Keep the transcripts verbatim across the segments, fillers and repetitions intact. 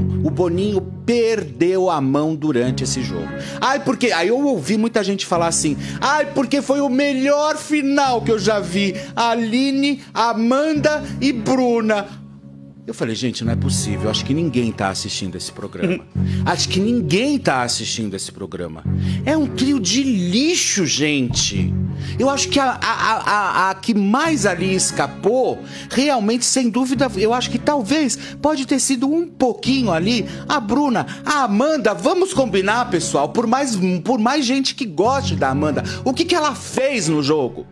O Boninho perdeu a mão durante esse jogo. Ai, porque... Aí eu ouvi muita gente falar assim, ai, porque foi o melhor final que eu já vi. Aline, Amanda e Bruna. Eu falei, gente, não é possível. Acho que ninguém tá assistindo esse programa. Acho que ninguém tá assistindo esse programa. É um trio de lixo, gente. Eu acho que a, a, a, a que mais ali escapou, realmente, sem dúvida, eu acho que talvez pode ter sido um pouquinho ali a Bruna. A Amanda, vamos combinar, pessoal, por mais, por mais gente que goste da Amanda, o que, que ela fez no jogo?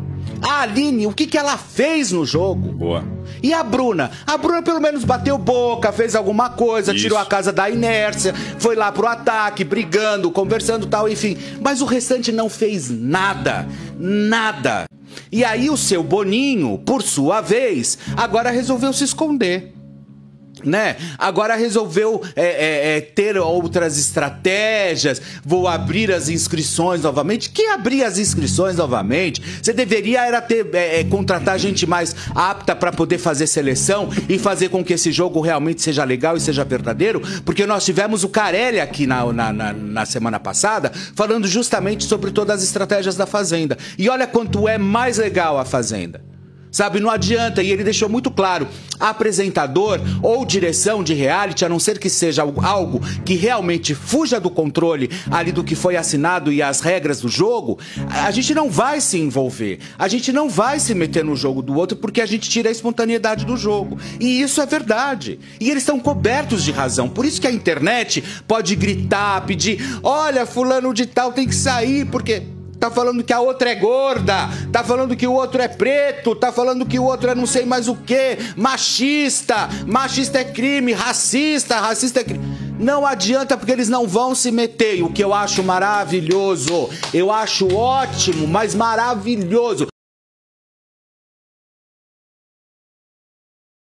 A Aline, o que, que ela fez no jogo? Boa. E a Bruna? A Bruna pelo menos bateu boca, fez alguma coisa, Isso. tirou a casa da inércia, foi lá pro ataque, brigando, conversando e tal, enfim. Mas o restante não fez nada. Nada. E aí o seu Boninho, por sua vez, agora resolveu se esconder. Né? Agora resolveu é, é, é, ter outras estratégias. Vou abrir as inscrições novamente. Que abrir as inscrições novamente? Você deveria era ter, é, é, contratar gente mais apta para poder fazer seleção e fazer com que esse jogo realmente seja legal e seja verdadeiro, porque nós tivemos o Carelli aqui na, na, na, na semana passada falando justamente sobre todas as estratégias da Fazenda. E olha quanto é mais legal a Fazenda. Sabe, não adianta, e ele deixou muito claro, apresentador ou direção de reality, a não ser que seja algo que realmente fuja do controle ali do que foi assinado e as regras do jogo, a gente não vai se envolver, a gente não vai se meter no jogo do outro porque a gente tira a espontaneidade do jogo. E isso é verdade. E eles estão cobertos de razão. Por isso que a internet pode gritar, pedir, olha, fulano de tal tem que sair, porque... tá falando que a outra é gorda, tá falando que o outro é preto, tá falando que o outro é não sei mais o que, machista, machista é crime, racista, racista é crime. Não adianta porque eles não vão se meter. E o que eu acho maravilhoso, eu acho ótimo, mas maravilhoso,